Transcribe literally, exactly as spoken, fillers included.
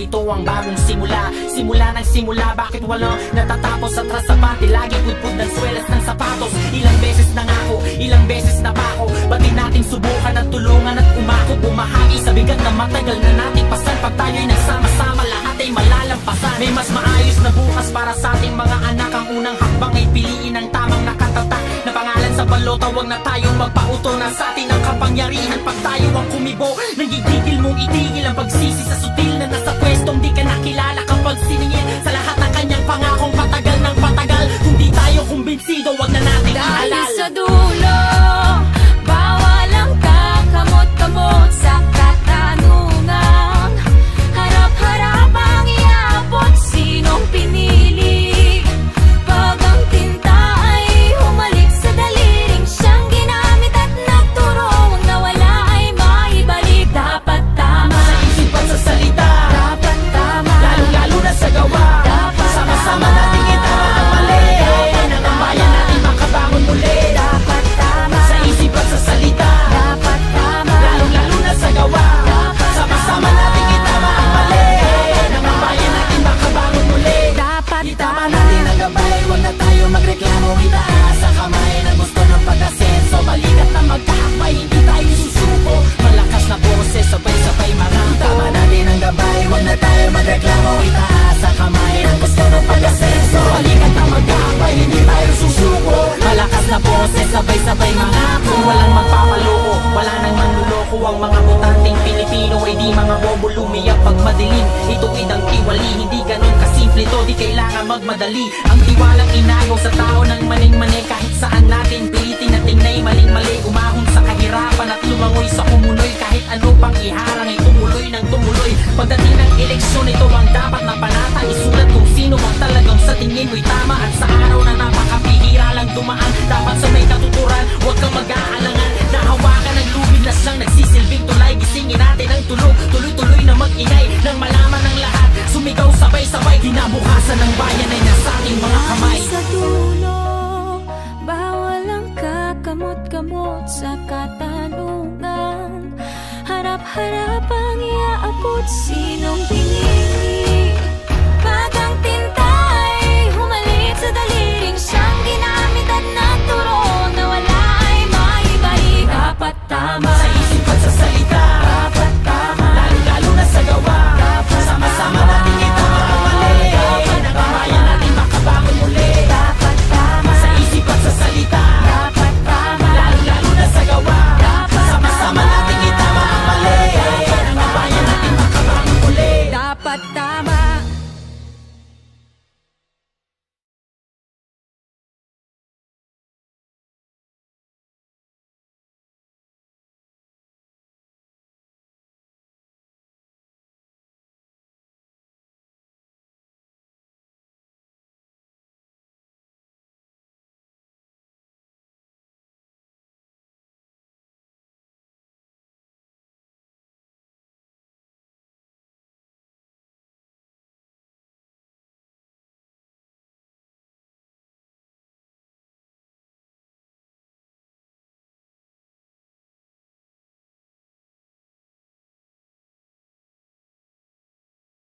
ito ang bagong simula. Simula ng simula, bakit walang natatapos? Atras sa bati, lagi pudpud ng swelas ng sapatos. Ilang beses na nga ako, ilang beses na pa ako. Ba't di natin subukan at tulungan at umako? Bumahagi sa bigat na matagal na nating pasan. Pag tayo'y nagsama-sama, lahat ay malalampasan. May mas maayos na bukas para sa ating mga anak. Ang unang hakbang ay piliin ang tamang nakatatak na pangalan sa balota. Huwag na tayong magpautol na sa atin ang kapangyarihan. Pag tayo ang kumibo, nagigigil mong itigil ang pagsisi sa sutil na nasa pwestong di ka nakilala. Kapag siningin sa lahat ng kanyang pangakong patagal ng patagal, kung di tayo kumbinsido, wag na natin dahil ihalal. Sa dulo, bawal ang kakamot-kamot sa katanungan. Harap-harap ang iabot, sinong pinili? Pag ang tinta ay humalik sa daliring siyang ginamit at nagturo, ang nawala ay maibalik. Dapat tama sa isip at sa salita, dapat tama, lalo-lalo na sa gawa. dapat Sama-sama tama, natin kita ang mali, nang ang bayan natin makabangon muli. dapat tama, Sa isip at sa salita, dapat tama, lalong-lalo na sa gawa. dapat Sama-sama tama, natin itama ang mali, nang ang bayan natin makabangon muli. dapat Itama tama. natin ang gabay, huwag na tayo magreklamo. Itaas ang kamay na gusto ng pag-asenso. Balikat na magkakapay, hindi tayo susuko. Malakas na boses, sabay-sabay marami. Itama natin ang gabay, huwag na tayo magreklamo. Itaas ang kamay na gusto ng pag-asenso. Balikat na magkakapay, hindi tayo susuko. Malakas na boses, sabay-sabay mangako. Walang magpapaloko, wala nang manluloko. Ang mga botanteng Pilipino ay di mga bobo lumiyak pag madilim. Ituwid ang tiwali, hindi ganun kasimple to. Di kailangan magmadali, ang tiwalang inagaw sa tao ng maling-mani. Kahit saan natin pilitin na tingnay maling-mali. Umahon sa kahirapan at lumangoy sa kumunoy. Kahit ano pang iharang ay tumuloy ng tumuloy. Pagdating ng eleksyon, ito ang dapat na panata. Isulat kung sino ang talagang sa tingin mo'y tama. At sa araw na napakapihira lang dumaan, dapat sa may katuturan, huwag kang mag-aalangan. Nahawakan ng lubid na siyang nagsisilbing tulay. Gisingin natin ang tulog, tuloy-tuloy na mag-ingay. Nang malaman ng lahat, sumigaw sabay-sabay. Kinabukasan ng bayan ay nasa ating mga kamay. Sa dulo, bawal ang kakamot-kamot sa katanungan. Harap-harap ang iaabot, sinong pinili?